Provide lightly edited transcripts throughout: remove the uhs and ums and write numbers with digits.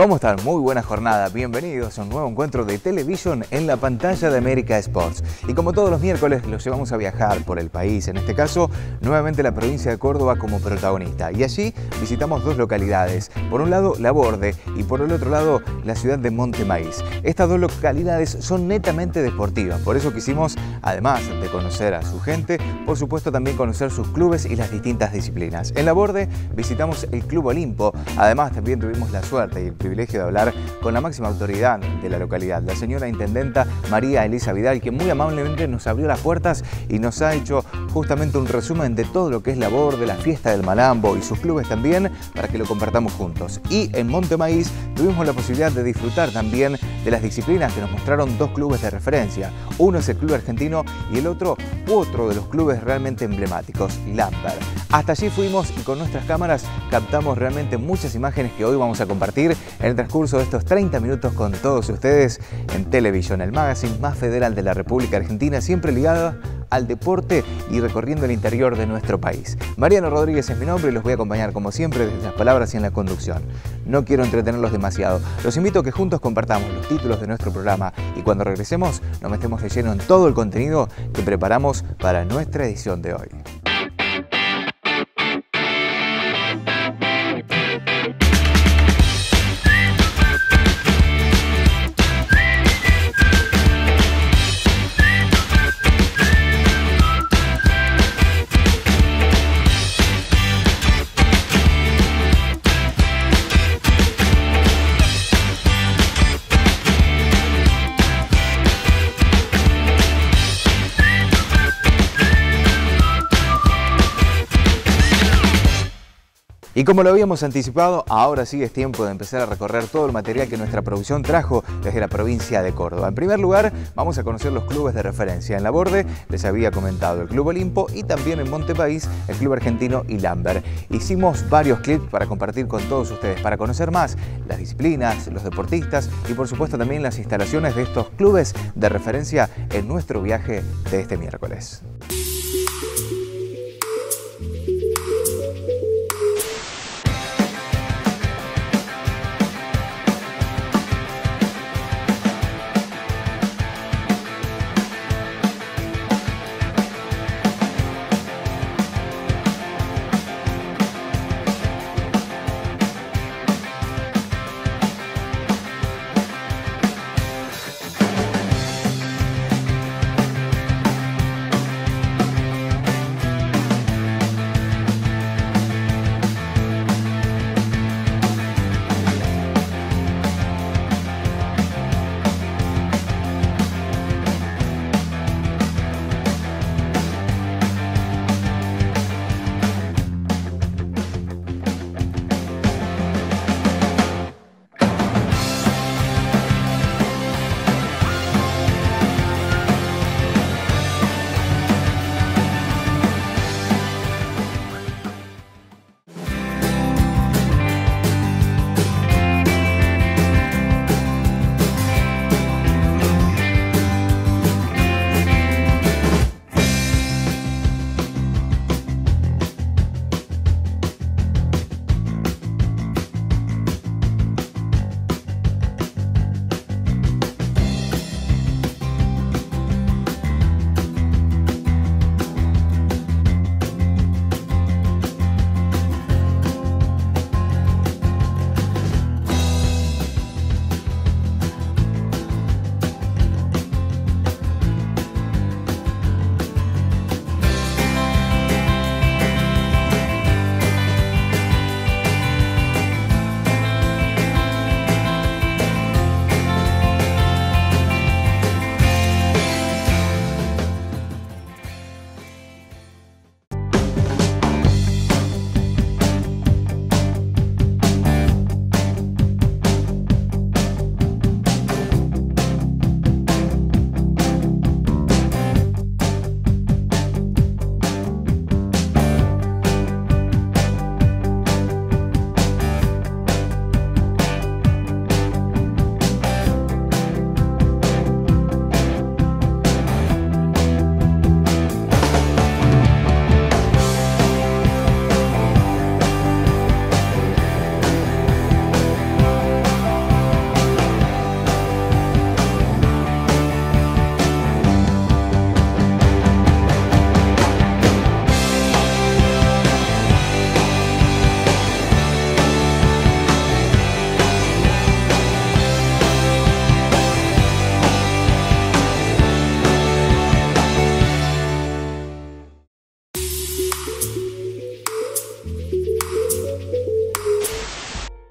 ¿Cómo están? Muy buena jornada. Bienvenidos a un nuevo encuentro de Television en la pantalla de América Sports. Y como todos los miércoles, los llevamos a viajar por el país. En este caso, nuevamente la provincia de Córdoba como protagonista. Y allí visitamos dos localidades. Por un lado, Laborde y por el otro lado, la ciudad de Monte Maíz. Estas dos localidades son netamente deportivas. Por eso quisimos, además de conocer a su gente, por supuesto también conocer sus clubes y las distintas disciplinas. En Laborde visitamos el Club Olimpo. Además, también tuvimos la suerte y el privilegio de hablar con la máxima autoridad de la localidad, la señora intendenta María Elisa Vidal, que muy amablemente nos abrió las puertas y nos ha hecho justamente un resumen de todo lo que es Laborde, la fiesta del Malambo y sus clubes también, para que lo compartamos juntos. Y en Monte Maíz tuvimos la posibilidad de disfrutar también de las disciplinas que nos mostraron dos clubes de referencia. Uno es el Club Argentino y el otro de los clubes realmente emblemáticos, Lamber. Hasta allí fuimos y con nuestras cámaras captamos realmente muchas imágenes que hoy vamos a compartir en el transcurso de estos 30 minutos con todos ustedes en Television, el magazine más federal de la República Argentina, siempre ligado al deporte y recorriendo el interior de nuestro país. Mariano Rodríguez es mi nombre y los voy a acompañar como siempre desde las palabras y en la conducción. No quiero entretenerlos demasiado. Los invito a que juntos compartamos los títulos de nuestro programa y cuando regresemos nos metemos de lleno en todo el contenido que preparamos para nuestra edición de hoy. Y como lo habíamos anticipado, ahora sí es tiempo de empezar a recorrer todo el material que nuestra producción trajo desde la provincia de Córdoba. En primer lugar, vamos a conocer los clubes de referencia. En Laborde les había comentado el Club Olimpo y también en Monte Maíz el Club Argentino y Lamber. Hicimos varios clips para compartir con todos ustedes, para conocer más las disciplinas, los deportistas y por supuesto también las instalaciones de estos clubes de referencia en nuestro viaje de este miércoles.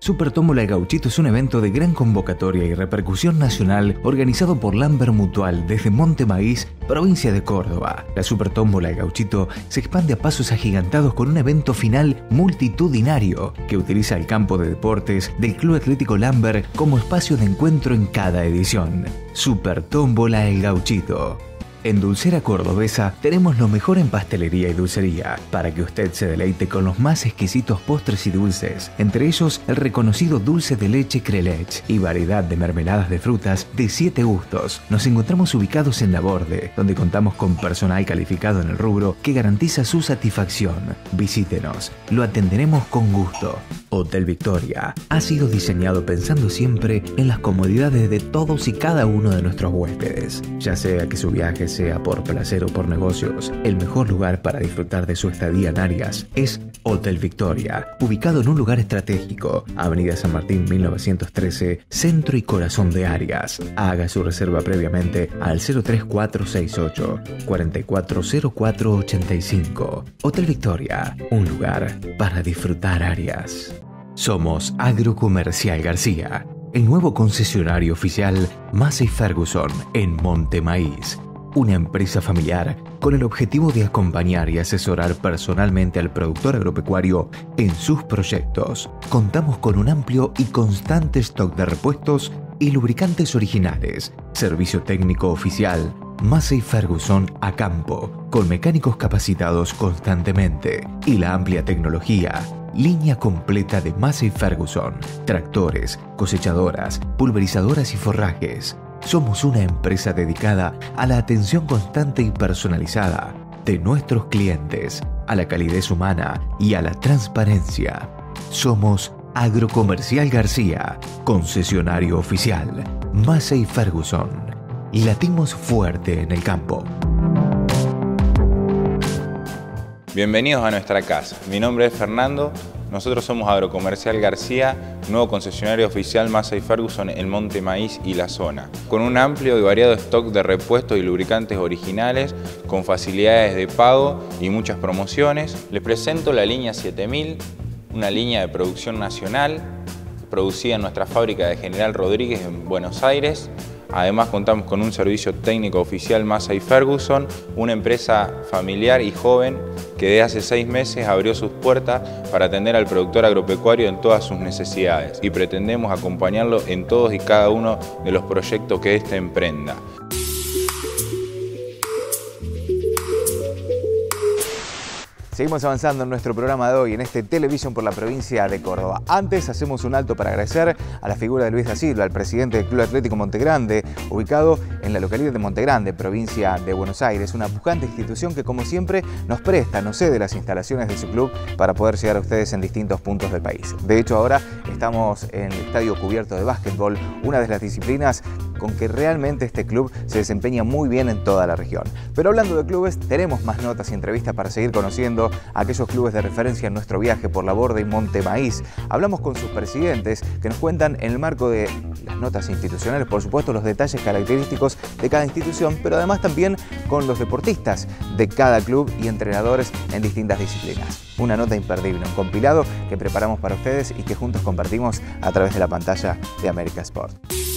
Super Tómbola El Gauchito es un evento de gran convocatoria y repercusión nacional organizado por Lamber Mutual desde Monte Maíz, provincia de Córdoba. La Super Tómbola El Gauchito se expande a pasos agigantados con un evento final multitudinario que utiliza el campo de deportes del Club Atlético Lamber como espacio de encuentro en cada edición. Super Tómbola El Gauchito. En Dulcera Cordobesa tenemos lo mejor en pastelería y dulcería, para que usted se deleite con los más exquisitos postres y dulces, entre ellos el reconocido dulce de leche Crelech y variedad de mermeladas de frutas de 7 gustos. Nos encontramos ubicados en La Borde, donde contamos con personal calificado en el rubro que garantiza su satisfacción. Visítenos, lo atenderemos con gusto. Hotel Victoria ha sido diseñado pensando siempre en las comodidades de todos y cada uno de nuestros huéspedes, ya sea que su viaje sea por placer o por negocios. El mejor lugar para disfrutar de su estadía en Arias es Hotel Victoria, ubicado en un lugar estratégico, Avenida San Martín 1913, centro y corazón de Arias. Haga su reserva previamente al 03468 440485. Hotel Victoria, un lugar para disfrutar Arias. Somos Agrocomercial García, el nuevo concesionario oficial Massey Ferguson en Monte Maíz. Una empresa familiar con el objetivo de acompañar y asesorar personalmente al productor agropecuario en sus proyectos. Contamos con un amplio y constante stock de repuestos y lubricantes originales. Servicio técnico oficial Massey Ferguson a campo, con mecánicos capacitados constantemente y la amplia tecnología. Línea completa de Massey Ferguson, tractores, cosechadoras, pulverizadoras y forrajes. Somos una empresa dedicada a la atención constante y personalizada de nuestros clientes, a la calidez humana y a la transparencia. Somos Agrocomercial García, concesionario oficial Massey Ferguson. Latimos fuerte en el campo. Bienvenidos a nuestra casa. Mi nombre es Fernando. Nosotros somos Agrocomercial García, nuevo concesionario oficial Massey Ferguson en Monte Maíz y la zona. Con un amplio y variado stock de repuestos y lubricantes originales, con facilidades de pago y muchas promociones. Les presento la línea 7000, una línea de producción nacional, producida en nuestra fábrica de General Rodríguez en Buenos Aires. Además contamos con un servicio técnico oficial Massey Ferguson, una empresa familiar y joven que desde hace 6 meses abrió sus puertas para atender al productor agropecuario en todas sus necesidades y pretendemos acompañarlo en todos y cada uno de los proyectos que éste emprenda. Seguimos avanzando en nuestro programa de hoy, en este Televisión por la provincia de Córdoba. Antes hacemos un alto para agradecer a la figura de Luis da Silva, el presidente del Club Atlético Montegrande, ubicado en la localidad de Montegrande, provincia de Buenos Aires. Una pujante institución que, como siempre, nos presta, nos cede las instalaciones de su club para poder llegar a ustedes en distintos puntos del país. De hecho, ahora estamos en el estadio cubierto de básquetbol, una de las disciplinas con que realmente este club se desempeña muy bien en toda la región. Pero hablando de clubes, tenemos más notas y entrevistas para seguir conociendo a aquellos clubes de referencia en nuestro viaje por La Borde y Monte Maíz. Hablamos con sus presidentes que nos cuentan en el marco de las notas institucionales, por supuesto, los detalles característicos de cada institución, pero además también con los deportistas de cada club y entrenadores en distintas disciplinas. Una nota imperdible, un compilado que preparamos para ustedes y que juntos compartimos a través de la pantalla de América Sport.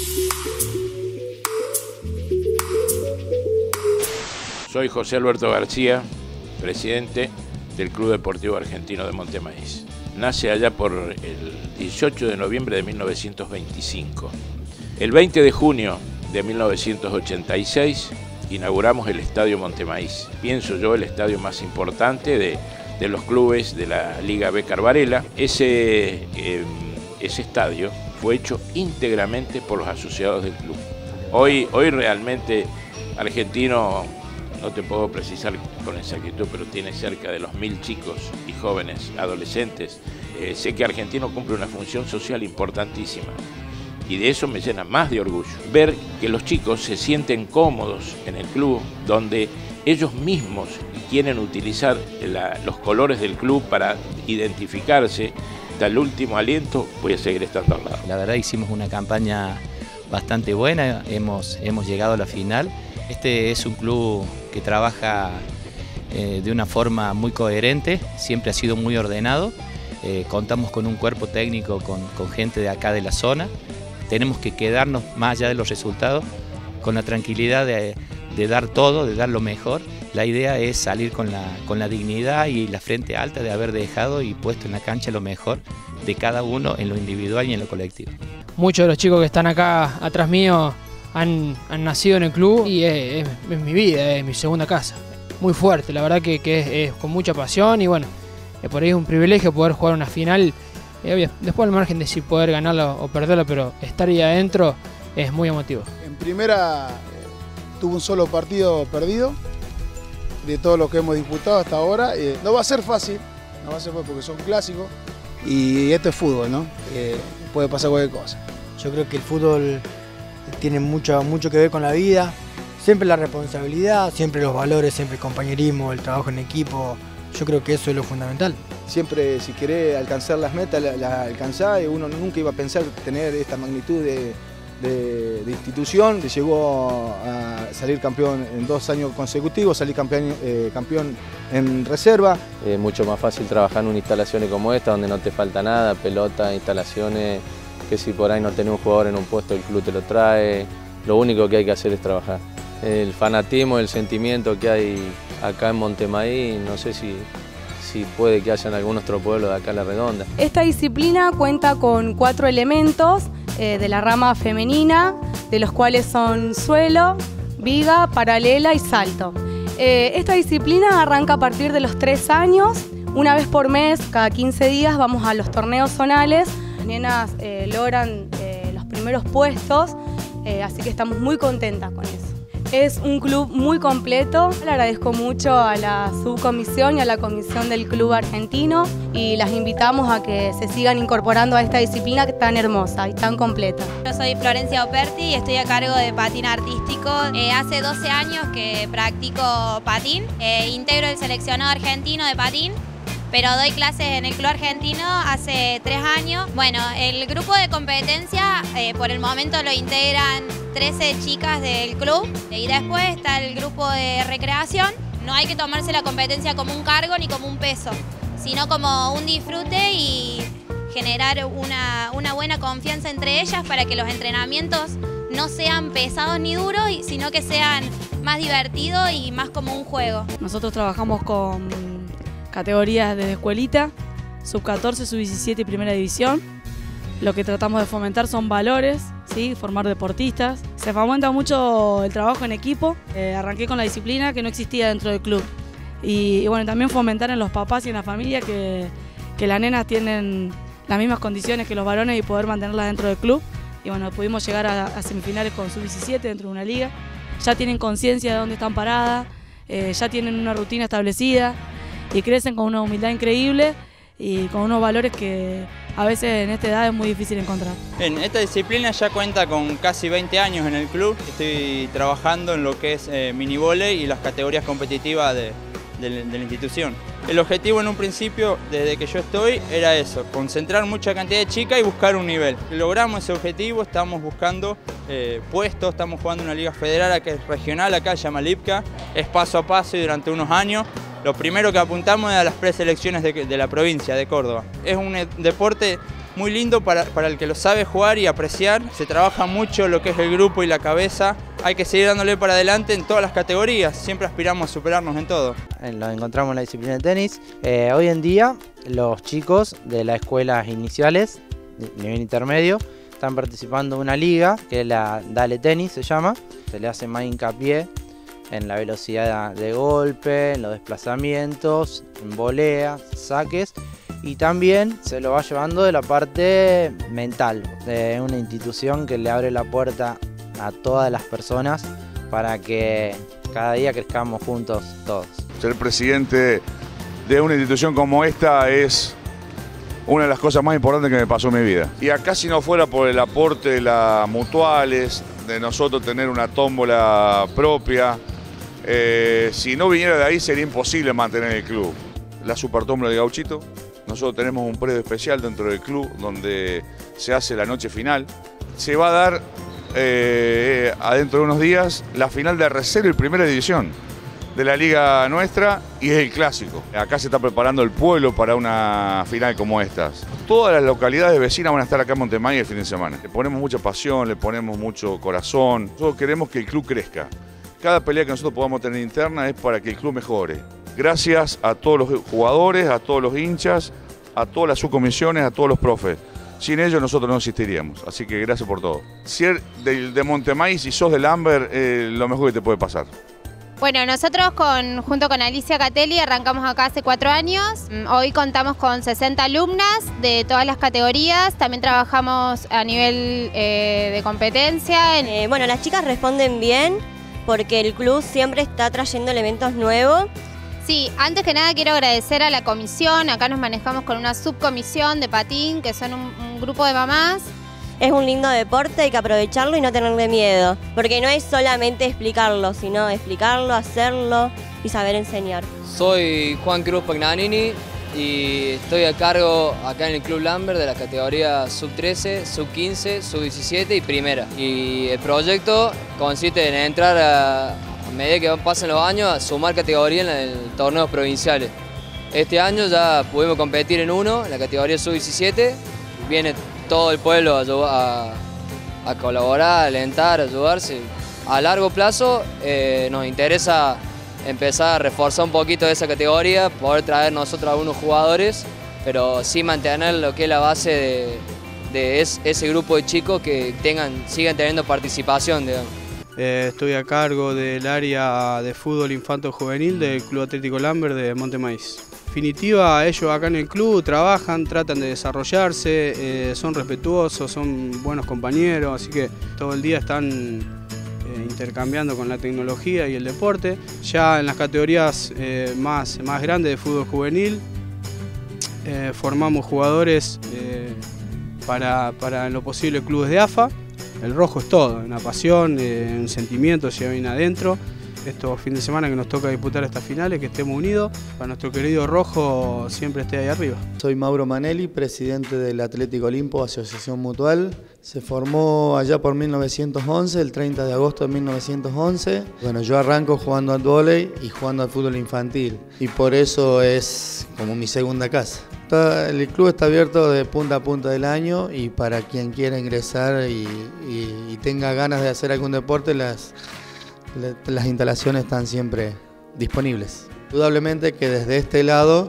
Soy José Alberto García, presidente del Club Deportivo Argentino de Monte Maíz. Nace allá por el 18 de noviembre de 1925. El 20 de junio de 1986 inauguramos el Estadio Monte Maíz. Pienso yo el estadio más importante de los clubes de la Liga Becar Varela. Ese estadio fue hecho íntegramente por los asociados del club. Hoy realmente Argentino, no te puedo precisar con exactitud, pero tiene cerca de los 1000 chicos y jóvenes, adolescentes. Sé que Argentino cumple una función social importantísima y de eso me llena más de orgullo. Ver que los chicos se sienten cómodos en el club, donde ellos mismos quieren utilizar los colores del club para identificarse. Hasta el último aliento voy a seguir estando al lado. La verdad hicimos una campaña bastante buena, hemos llegado a la final. Este es un club que trabaja de una forma muy coherente, siempre ha sido muy ordenado. contamos con un cuerpo técnico con gente de acá de la zona. Tenemos que quedarnos, más allá de los resultados, con la tranquilidad de dar todo, de dar lo mejor. La idea es salir con la dignidad y la frente alta de haber dejado y puesto en la cancha lo mejor de cada uno en lo individual y en lo colectivo. Muchos de los chicos que están acá atrás mío han nacido en el club y es mi vida, es mi segunda casa. Muy fuerte, la verdad que es con mucha pasión y bueno, por ahí es un privilegio poder jugar una final. Después al margen de si poder ganarla o perderla, pero estar ahí adentro es muy emotivo. En primera tuvo un solo partido perdido de todos los que hemos disputado hasta ahora. No va a ser fácil, porque son clásicos y esto es fútbol, ¿no? Puede pasar cualquier cosa. Yo creo que el fútbol tiene mucho que ver con la vida, siempre la responsabilidad, siempre los valores, siempre el compañerismo, el trabajo en equipo. Yo creo que eso es lo fundamental. Siempre si querés alcanzar las metas, las alcanzás, y uno nunca iba a pensar tener esta magnitud de institución, que llegó a salir campeón en 2 años consecutivos, salir campeón en reserva. Es mucho más fácil trabajar en instalaciones como esta, donde no te falta nada, pelota, instalaciones, que si por ahí no tenés un jugador en un puesto, el club te lo trae. Lo único que hay que hacer es trabajar. El fanatismo, el sentimiento que hay acá en Montemaíz, no sé si puede que haya en algún otro pueblo de acá a la redonda. Esta disciplina cuenta con 4 elementos de la rama femenina, de los cuales son suelo, viga, paralela y salto. Esta disciplina arranca a partir de los 3 años. Una vez por mes, cada 15 días, vamos a los torneos zonales. Las nenas logran los primeros puestos, así que estamos muy contentas con eso. Es un club muy completo. Le agradezco mucho a la subcomisión y a la comisión del club argentino y las invitamos a que se sigan incorporando a esta disciplina tan hermosa y tan completa. Yo soy Florencia Operti y estoy a cargo de patín artístico. Hace 12 años que practico patín, integro el seleccionado argentino de patín, pero doy clases en el club argentino hace 3 años. Bueno, el grupo de competencia por el momento lo integran 13 chicas del club y después está el grupo de recreación. No hay que tomarse la competencia como un cargo ni como un peso, sino como un disfrute y generar una buena confianza entre ellas para que los entrenamientos no sean pesados ni duros, sino que sean más divertidos y más como un juego. Nosotros trabajamos con categorías desde escuelita, sub-14, sub-17 y primera división. Lo que tratamos de fomentar son valores, ¿sí? Formar deportistas. Se fomenta mucho el trabajo en equipo. Arranqué con la disciplina que no existía dentro del club. Y bueno, también fomentar en los papás y en la familia que las nenas tienen las mismas condiciones que los varones y poder mantenerlas dentro del club. Y bueno, pudimos llegar a semifinales con sub-17 dentro de una liga. Ya tienen conciencia de dónde están paradas, ya tienen una rutina establecida y crecen con una humildad increíble y con unos valores que a veces en esta edad es muy difícil encontrar. Esta disciplina ya cuenta con casi 20 años en el club. Estoy trabajando en lo que es minivóley y las categorías competitivas de la institución. El objetivo en un principio, desde que yo estoy, era eso, concentrar mucha cantidad de chicas y buscar un nivel. Logramos ese objetivo, estamos buscando puestos, estamos jugando una liga federal que es regional, acá se llama Lipka, es paso a paso y durante unos años. Lo primero que apuntamos es a las preselecciones de la provincia de Córdoba. Es un deporte muy lindo para el que lo sabe jugar y apreciar. Se trabaja mucho lo que es el grupo y la cabeza. Hay que seguir dándole para adelante en todas las categorías. Siempre aspiramos a superarnos en todo. Nos encontramos en la disciplina de tenis. Hoy en día los chicos de las escuelas iniciales, nivel intermedio, están participando en una liga que es la Dale Tenis, se llama. Se le hace más hincapié en la velocidad de golpe, en los desplazamientos, en voleas, saques, y también se lo va llevando de la parte mental, de una institución que le abre la puerta a todas las personas para que cada día crezcamos juntos todos. Ser presidente de una institución como esta es una de las cosas más importantes que me pasó en mi vida. Y acá, si no fuera por el aporte de las mutuales, de nosotros tener una tómbola propia, si no viniera de ahí sería imposible mantener el club. La Supertómbola de Gauchito, nosotros tenemos un predio especial dentro del club donde se hace la noche final. Se va a dar adentro de unos días la final de reserva y primera división. de la liga nuestra y es el clásico. Acá se está preparando el pueblo para una final como estas. Todas las localidades vecinas van a estar acá en Montemaíz el fin de semana. Le ponemos mucha pasión, le ponemos mucho corazón. Nosotros queremos que el club crezca. Cada pelea que nosotros podamos tener interna es para que el club mejore. Gracias a todos los jugadores, a todos los hinchas, a todas las subcomisiones, a todos los profes. Sin ellos nosotros no existiríamos, así que gracias por todo. Si eres de Montemaíz y sos del Amber, lo mejor que te puede pasar. Bueno, nosotros junto con Alicia Catelli arrancamos acá hace 4 años. Hoy contamos con 60 alumnas de todas las categorías. También trabajamos a nivel de competencia. Bueno, las chicas responden bien porque el club siempre está trayendo elementos nuevos. Sí, antes que nada quiero agradecer a la comisión. Acá nos manejamos con una subcomisión de patín, que son un grupo de mamás. Es un lindo deporte, hay que aprovecharlo y no tenerle miedo, porque no es solamente explicarlo, sino explicarlo, hacerlo y saber enseñar. Soy Juan Cruz Pagnanini y estoy a cargo acá en el Club Lambert de la categoría sub-13, sub-15, sub-17 y primera. Y el proyecto consiste en entrar a medida que pasen los años a sumar categoría en los torneos provinciales. Este año ya pudimos competir en uno, en la categoría sub-17. Viene todo el pueblo a colaborar, a alentar, a ayudarse. A largo plazo nos interesa empezar a reforzar un poquito esa categoría, poder traer nosotros algunos jugadores, pero sí mantener lo que es la base de ese grupo de chicos que sigan teniendo participación, digamos. Estoy a cargo del área de fútbol infanto-juvenil del Club Atlético Lambert de Montemaíz. En definitiva, ellos acá en el club trabajan, tratan de desarrollarse, son respetuosos, son buenos compañeros, así que todo el día están intercambiando con la tecnología y el deporte. Ya en las categorías más grandes de fútbol juvenil formamos jugadores para en lo posible clubes de AFA. El rojo es todo, una pasión, un sentimiento se viene adentro. Estos fines de semana que nos toca disputar estas finales, que estemos unidos, para nuestro querido rojo siempre esté ahí arriba. Soy Mauro Manelli, presidente del Atlético Olimpo, Asociación Mutual. Se formó allá por 1911, el 30 de agosto de 1911. Bueno, yo arranco jugando al vóley y jugando al fútbol infantil, y por eso es como mi segunda casa. El club está abierto de punta a punta del año, y para quien quiera ingresar y tenga ganas de hacer algún deporte, las instalaciones están siempre disponibles. Indudablemente que desde este lado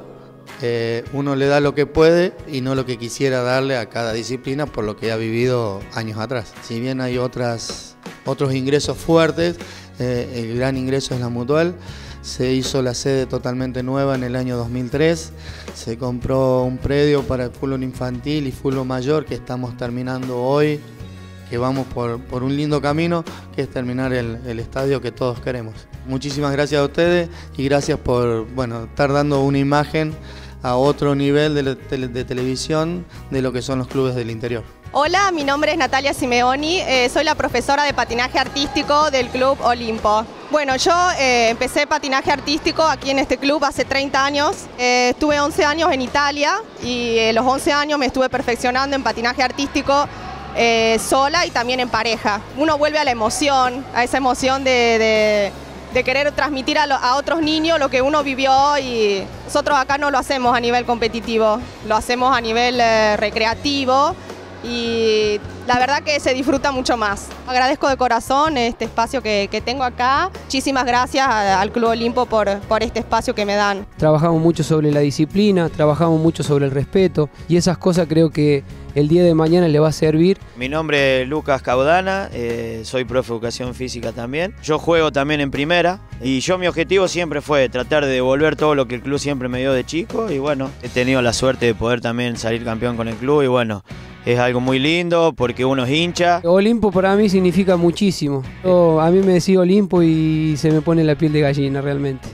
uno le da lo que puede y no lo que quisiera darle a cada disciplina por lo que ha vivido años atrás. Si bien hay otros ingresos fuertes, el gran ingreso es la Mutual. Se hizo la sede totalmente nueva en el año 2003, se compró un predio para el fútbol infantil y fútbol mayor que estamos terminando hoy, que vamos por un lindo camino, que es terminar el estadio que todos queremos. Muchísimas gracias a ustedes y gracias por estar dando una imagen a otro nivel de televisión de lo que son los clubes del interior. Hola, mi nombre es Natalia Simeoni, soy la profesora de patinaje artístico del Club Olimpo. Bueno, yo empecé patinaje artístico aquí en este club hace 30 años. Estuve 11 años en Italia y los 11 años me estuve perfeccionando en patinaje artístico sola y también en pareja. Uno vuelve a la emoción, a esa emoción de querer transmitir a otros niños lo que uno vivió, y nosotros acá no lo hacemos a nivel competitivo, lo hacemos a nivel recreativo. Y la verdad que se disfruta mucho más. Agradezco de corazón este espacio que tengo acá. Muchísimas gracias al Club Olimpo por este espacio que me dan. Trabajamos mucho sobre la disciplina, trabajamos mucho sobre el respeto, y esas cosas creo que el día de mañana le va a servir. Mi nombre es Lucas Caudana, soy profe de educación física también. Yo juego también en primera, y mi objetivo siempre fue tratar de devolver todo lo que el club siempre me dio de chico, y bueno, he tenido la suerte de poder también salir campeón con el club, y bueno, es algo muy lindo porque uno es hincha. Olimpo para mí significa muchísimo. A mí me decía Olimpo y se me pone la piel de gallina realmente.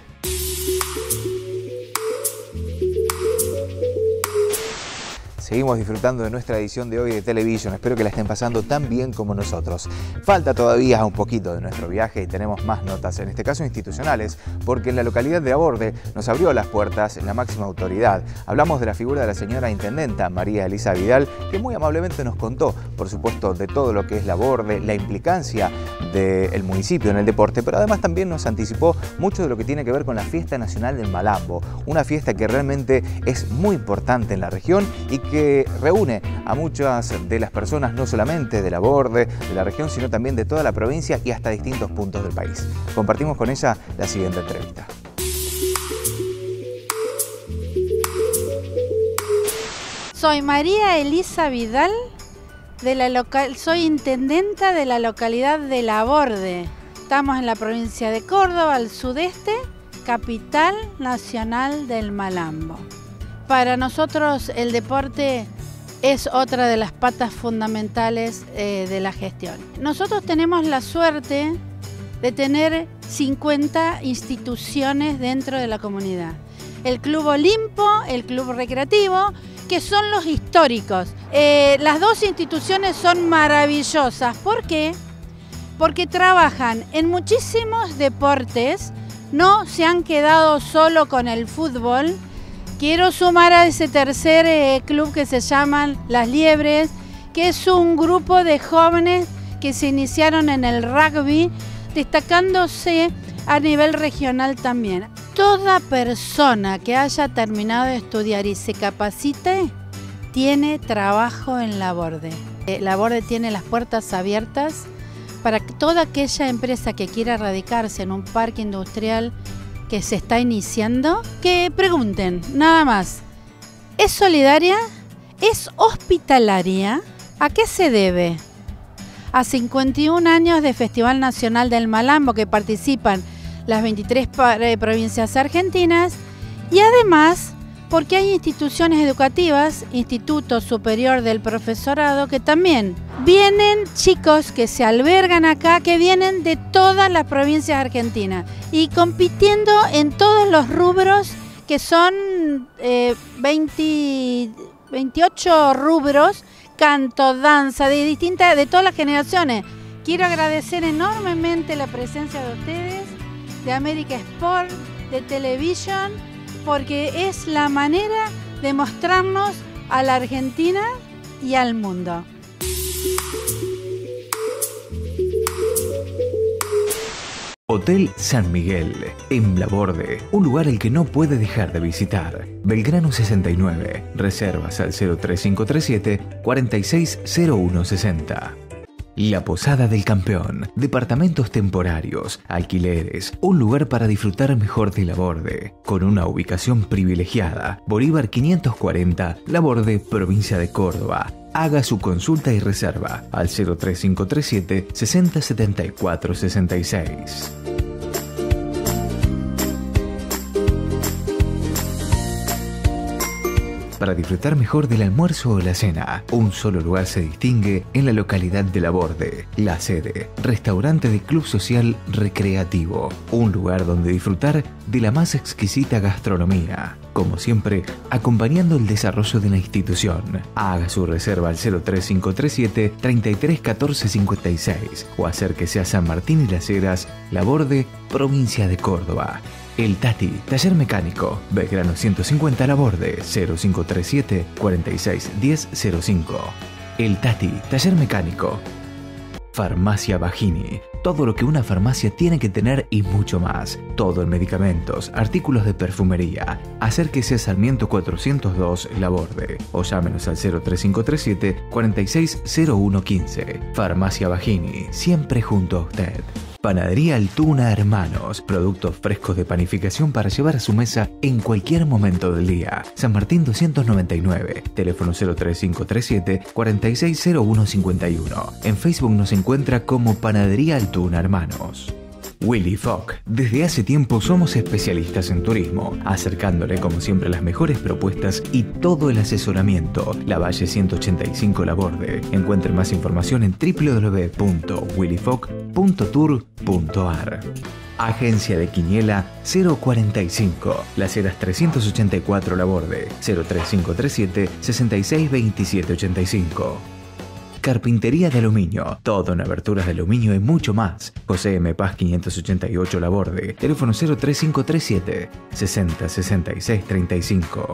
Seguimos disfrutando de nuestra edición de hoy de Television. Espero que la estén pasando tan bien como nosotros. Falta todavía un poquito de nuestro viaje y tenemos más notas, en este caso institucionales, porque en la localidad de Aborde nos abrió las puertas la máxima autoridad. Hablamos de la figura de la señora intendenta María Elisa Vidal, que muy amablemente nos contó, por supuesto, de todo lo que es la Aborde, la implicancia del municipio en el deporte, pero además también nos anticipó mucho de lo que tiene que ver con la Fiesta Nacional del Malambo, una fiesta que realmente es muy importante en la región y que reúne a muchas de las personas, no solamente de Laborde, de la región, sino también de toda la provincia y hasta distintos puntos del país. Compartimos con ella la siguiente entrevista. Soy María Elisa Vidal, soy intendenta de la localidad de Laborde. Estamos en la provincia de Córdoba, al sudeste, capital nacional del Malambo. Para nosotros el deporte es otra de las patas fundamentales de la gestión. Nosotros tenemos la suerte de tener 50 instituciones dentro de la comunidad. El Club Olimpo, el Club Recreativo, que son los históricos. Las dos instituciones son maravillosas. ¿Por qué? Porque trabajan en muchísimos deportes, no se han quedado solo con el fútbol. Quiero sumar a ese tercer club que se llaman Las Liebres, que es un grupo de jóvenes que se iniciaron en el rugby, destacándose a nivel regional también. Toda persona que haya terminado de estudiar y se capacite, tiene trabajo en Laborde. Laborde tiene las puertas abiertas para toda aquella empresa que quiera radicarse en un parque industrial que se está iniciando, que pregunten, nada más. ¿Es solidaria? ¿Es hospitalaria? ¿A qué se debe? A 51 años de Festival Nacional del Malambo, que participan las 23 provincias argentinas, y además porque hay instituciones educativas, Instituto Superior del Profesorado, que también vienen chicos que se albergan acá, que vienen de todas las provincias argentinas y compitiendo en todos los rubros, que son 28 rubros, canto, danza, de todas las generaciones. Quiero agradecer enormemente la presencia de ustedes, de América Sport, de Television, porque es la manera de mostrarnos a la Argentina y al mundo. Hotel San Miguel, en Laborde, un lugar al que no puede dejar de visitar. Belgrano 69, reservas al 03537 460160. La Posada del Campeón, departamentos temporarios, alquileres, un lugar para disfrutar mejor de Laborde, con una ubicación privilegiada. Bolívar 540, Laborde, provincia de Córdoba. Haga su consulta y reserva al 03537 607466. Para disfrutar mejor del almuerzo o la cena, un solo lugar se distingue en la localidad de Laborde, La Sede, restaurante de Club Social Recreativo, un lugar donde disfrutar de la más exquisita gastronomía. Como siempre, acompañando el desarrollo de la institución. Haga su reserva al 03537 331456 o acérquese a San Martín y Las Heras, Laborde, provincia de Córdoba. El Tati, taller mecánico, Belgrano 150 Laborde, 0537 461005. El Tati, taller mecánico. Farmacia Bajini, todo lo que una farmacia tiene que tener y mucho más. Todo en medicamentos, artículos de perfumería. Acérquese a Sarmiento 402 Laborde o llámenos al 03537 460115. Farmacia Bajini, siempre junto a usted. Panadería Altuna Hermanos, productos frescos de panificación para llevar a su mesa en cualquier momento del día. San Martín 299, teléfono 03537 460151. En Facebook nos encuentra como Panadería Altuna Hermanos. Willy Fogg. Desde hace tiempo somos especialistas en turismo, acercándole como siempre las mejores propuestas y todo el asesoramiento. La Valle 185 Laborde. Encuentre más información en www.willyfogg.tour.ar. Agencia de Quiniela 045, Las Heras 384 Laborde, 03537 662785. Carpintería de aluminio, todo en aberturas de aluminio y mucho más. José M. Paz 588 Laborde, teléfono 03537 606635.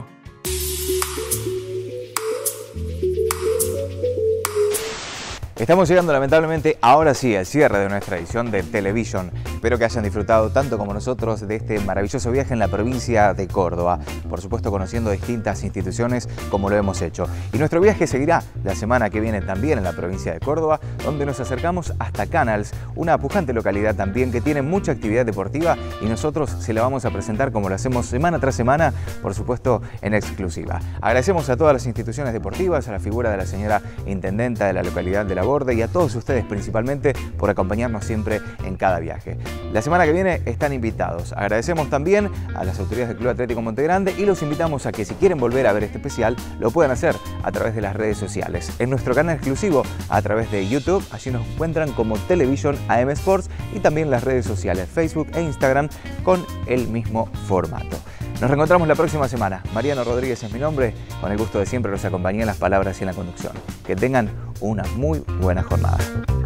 Estamos llegando lamentablemente ahora sí al cierre de nuestra edición de Television. Espero que hayan disfrutado tanto como nosotros de este maravilloso viaje en la provincia de Córdoba. Por supuesto conociendo distintas instituciones como lo hemos hecho. Y nuestro viaje seguirá la semana que viene también en la provincia de Córdoba, donde nos acercamos hasta Canals, una pujante localidad también que tiene mucha actividad deportiva y nosotros se la vamos a presentar como lo hacemos semana tras semana, por supuesto en exclusiva. Agradecemos a todas las instituciones deportivas, a la figura de la señora intendenta de la localidad de La Borde y a todos ustedes principalmente por acompañarnos siempre en cada viaje. La semana que viene están invitados. Agradecemos también a las autoridades del Club Atlético Monte Grande y los invitamos a que si quieren volver a ver este especial lo puedan hacer a través de las redes sociales. En nuestro canal exclusivo a través de YouTube, allí nos encuentran como Television AM Sports y también las redes sociales Facebook e Instagram con el mismo formato. Nos reencontramos la próxima semana. Mariano Rodríguez es mi nombre. Con el gusto de siempre los acompañé en las palabras y en la conducción. Que tengan una muy buena jornada.